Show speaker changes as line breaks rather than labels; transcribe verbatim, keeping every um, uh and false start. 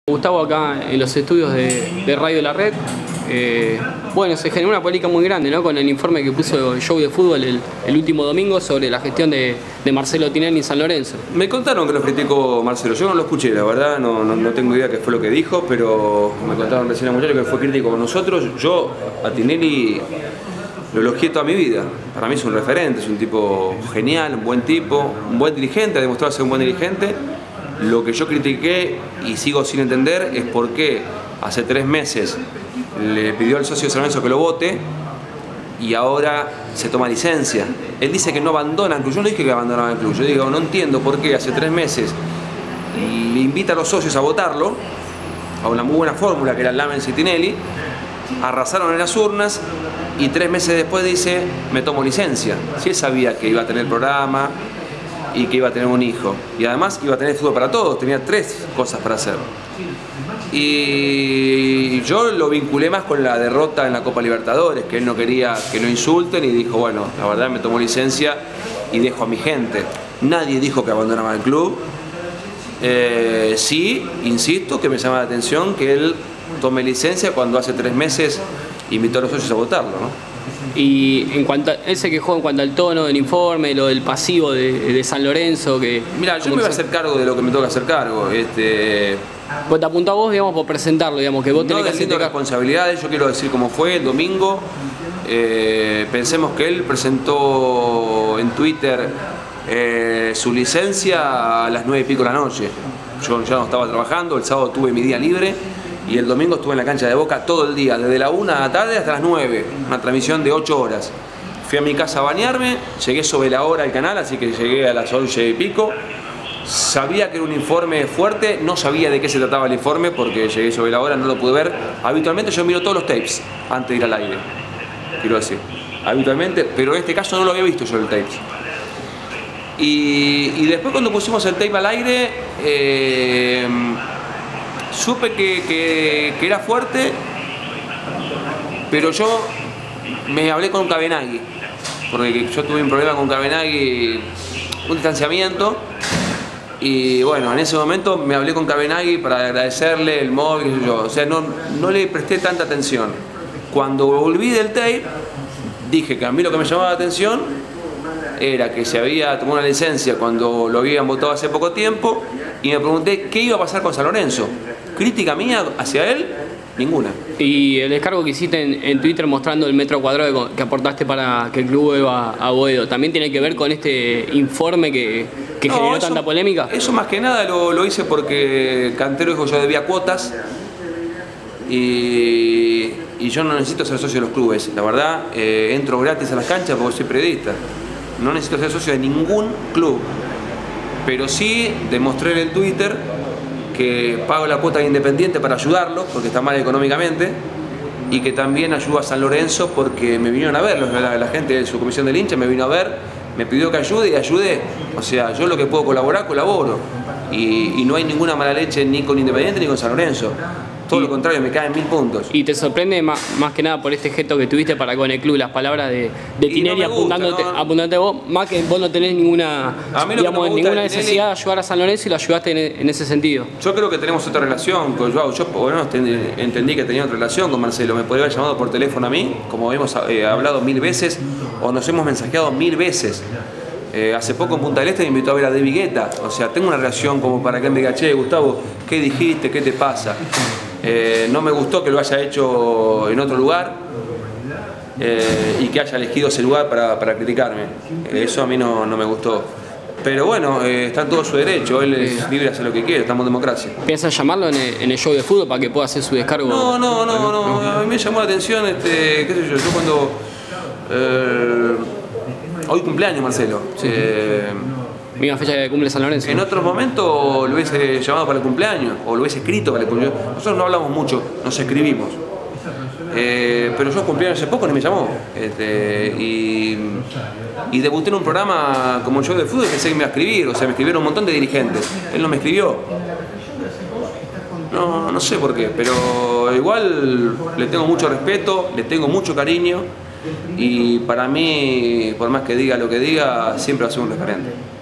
Gustavo acá en los estudios de, de Radio La Red. Eh, bueno, se generó una polémica muy grande, ¿no? Con el informe que puso el Show de Fútbol el, el último domingo sobre la gestión de, de Marcelo Tinelli en San Lorenzo.
Me contaron que lo criticó Marcelo, yo no lo escuché, la verdad, no, no, no tengo idea qué fue lo que dijo, pero me contaron recién a muchachos que fue crítico con nosotros. Yo a Tinelli lo elogié toda mi vida, para mí es un referente, es un tipo genial, un buen tipo, un buen dirigente, ha demostrado ser un buen dirigente. Lo que yo critiqué y sigo sin entender es por qué hace tres meses le pidió al socio de San Lorenzo que lo vote y ahora se toma licencia. Él dice que no abandona el club. Yo no dije que abandonaba el club. Yo digo, no entiendo por qué hace tres meses le invita a los socios a votarlo, a una muy buena fórmula que era Lamens y Tinelli, arrasaron en las urnas y tres meses después dice, me tomo licencia. Si él sabía que iba a tener programa y que iba a tener un hijo. Y además iba a tener fútbol para todos, tenía tres cosas para hacer. Y yo lo vinculé más con la derrota en la Copa Libertadores, que él no quería que lo insulten y dijo, bueno, la verdad me tomo licencia y dejo a mi gente. Nadie dijo que abandonaba el club. Eh, sí, insisto, que me llama la atención que él tome licencia cuando hace tres meses invitó a los socios a votarlo, ¿no?
Y en cuanto a, él se quejó en cuanto al tono del informe, lo del pasivo de, de San Lorenzo, que...
Mira, yo me voy a hacer cargo de lo que me toca hacer cargo. Este...
Pues te apuntó a vos, digamos, por presentarlo, digamos, que vos tenés
no
que hacer
responsabilidades, yo quiero decir cómo fue el domingo. Eh, pensemos que él presentó en Twitter eh, su licencia a las nueve y pico de la noche. Yo ya no estaba trabajando, el sábado tuve mi día libre. Y el domingo estuve en la cancha de Boca todo el día, desde la una de la tarde hasta las nueve, una transmisión de ocho horas. Fui a mi casa a bañarme, llegué sobre la hora al canal, así que llegué a las once y pico. Sabía que era un informe fuerte, no sabía de qué se trataba el informe porque llegué sobre la hora, no lo pude ver. Habitualmente yo miro todos los tapes antes de ir al aire, quiero decir. Habitualmente, pero en este caso no lo había visto yo el tapes. Y, y después cuando pusimos el tape al aire, eh, supe que, que, que era fuerte, pero yo me hablé con Cabenagui, porque yo tuve un problema con Cabenagui, un distanciamiento, y bueno, en ese momento me hablé con Cabenagui para agradecerle el móvil, yo, o sea, no, no le presté tanta atención. Cuando volví del tape, dije que a mí lo que me llamaba la atención era que se había tomado una licencia cuando lo habían votado hace poco tiempo, y me pregunté qué iba a pasar con San Lorenzo. Crítica mía hacia él, ninguna.
Y el descargo que hiciste en, en Twitter mostrando el metro cuadrado que aportaste para que el club vuelva a Boedo, ¿también tiene que ver con este informe que, que no, generó eso, tanta polémica?
Eso más que nada lo, lo hice porque Cantero dijo que yo debía cuotas y, y yo no necesito ser socio de los clubes. La verdad, eh, entro gratis a las canchas porque soy periodista. No necesito ser socio de ningún club. Pero sí demostré en el Twitter que pago la cuota de Independiente para ayudarlo, porque está mal económicamente, y que también ayudo a San Lorenzo porque me vinieron a ver, la, la gente de su comisión del hincha me vino a ver, me pidió que ayude y ayudé. O sea, yo lo que puedo colaborar, colaboro. Y, y no hay ninguna mala leche ni con Independiente ni con San Lorenzo. Todo lo contrario, me caen mil puntos.
¿Y te sorprende más, más que nada por este gesto que tuviste para con el club, las palabras de, de Tinelli no apuntándote, no, apuntándote a vos, más que vos no tenés ninguna, digamos, no ninguna necesidad Tinelli, de ayudar a San Lorenzo y lo ayudaste en, en ese sentido?
Yo creo que tenemos otra relación con Joao. Yo bueno, entendí que tenía otra relación con Marcelo. Me podría haber llamado por teléfono a mí, como hemos eh, hablado mil veces, o nos hemos mensajeado mil veces. Eh, hace poco en Punta del Este me invitó a ver a David Guetta. O sea, tengo una relación como para que él me diga, che, Gustavo, ¿qué dijiste? ¿Qué te pasa? Eh, no me gustó que lo haya hecho en otro lugar eh, y que haya elegido ese lugar para, para criticarme. Eh, eso a mí no, no me gustó. Pero bueno, eh, está en todo su derecho, él es libre de hacer lo que quiere, estamos en democracia.
¿Piensas llamarlo en el, en el show de fútbol para que pueda hacer su descargo?
No, no, no, no, no. A mí me llamó la atención, este, qué sé yo, yo cuando... Eh, hoy cumpleaños Marcelo.
Sí.
Eh,
Misma fecha que cumple San Lorenzo.
En otros momentos lo hubiese llamado para el cumpleaños o lo hubiese escrito para el cumpleaños. Nosotros no hablamos mucho, nos escribimos. Eh, pero yo cumpleaños hace poco, ni me llamó. Este, y, y debuté en un programa como el Show de Fútbol que sé que me iba a escribir. O sea, me escribieron un montón de dirigentes. Él no me escribió. No, no sé por qué, pero igual le tengo mucho respeto, le tengo mucho cariño. Y para mí, por más que diga lo que diga, siempre va a ser un referente.